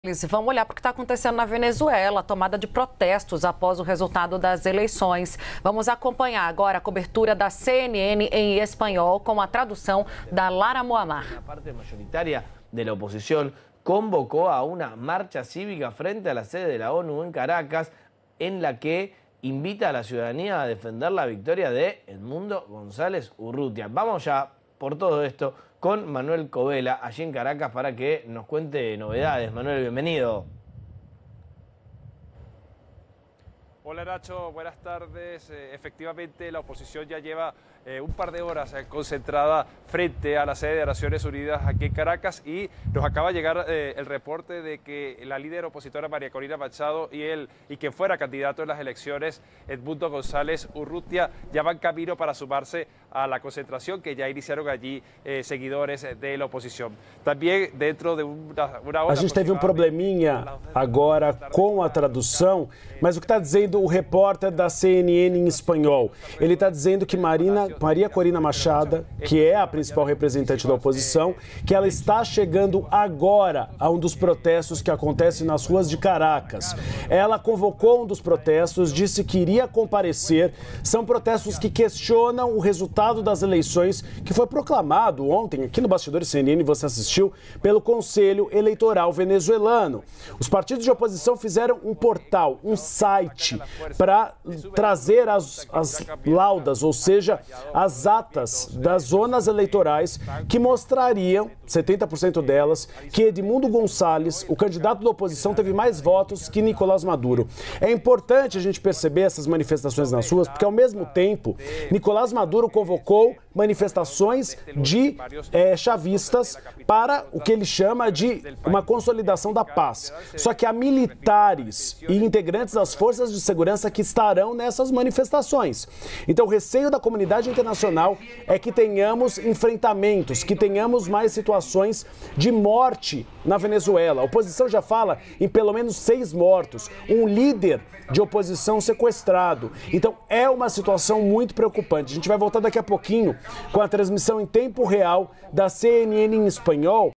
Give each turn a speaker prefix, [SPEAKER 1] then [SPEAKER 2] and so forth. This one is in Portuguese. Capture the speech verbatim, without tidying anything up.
[SPEAKER 1] Vamos olhar para o que está acontecendo na Venezuela, a tomada de protestos após o resultado das eleições. Vamos acompanhar agora a cobertura da C N N em espanhol com a tradução da Lara Mohamar.
[SPEAKER 2] A parte mayoritaria de la oposición convocó a una marcha cívica frente a la sede de la ONU en Caracas, en la que invita a la ciudadanía a defender la victoria de Edmundo González Urrutia. Vamos ya por todo esto con Manuel Covela, allí en Caracas, para que nos cuente novedades. Manuel, bienvenido.
[SPEAKER 3] Hola Nacho, buenas tardes. Eh, efectivamente la oposición ya lleva eh, un par de horas eh, concentrada frente a la sede de Naciones Unidas aquí en Caracas y nos acaba de llegar eh, el reporte de que la líder opositora María Corina Machado y él y quien fuera candidato en las elecciones, Edmundo González Urrutia, ya van camino para sumarse a la concentración que ya iniciaron allí eh, seguidores de la oposición. También dentro de una, una hora...
[SPEAKER 4] A gente teve um probleminha agora com a tradução, mas o que está dizendo o repórter da C N N em espanhol? Ele está dizendo que Marina, Maria Corina Machado, que é a principal representante da oposição, que ela está chegando agora a um dos protestos que acontecem nas ruas de Caracas. Ela convocou um dos protestos, disse que iria comparecer. São protestos que questionam o resultado das eleições que foi proclamado ontem, aqui no Bastidores C N N, você assistiu, pelo Conselho Eleitoral venezuelano. Os partidos de oposição fizeram um portal, um site, para trazer as, as laudas, ou seja, as atas das zonas eleitorais que mostrariam, setenta por cento delas, que Edmundo González, o candidato da oposição, teve mais votos que Nicolás Maduro. É importante a gente perceber essas manifestações nas ruas, porque ao mesmo tempo, Nicolás Maduro convocou manifestações de é, chavistas para o que ele chama de uma consolidação da paz. Só que há militares e integrantes das forças de segurança que estarão nessas manifestações. Então o receio da comunidade internacional é que tenhamos enfrentamentos, que tenhamos mais situações de morte na Venezuela. A oposição já fala em pelo menos seis mortos, um líder de oposição sequestrado. Então é uma situação muito preocupante. A gente vai voltar daqui a pouquinho com a transmissão em tempo real da C N N em espanhol.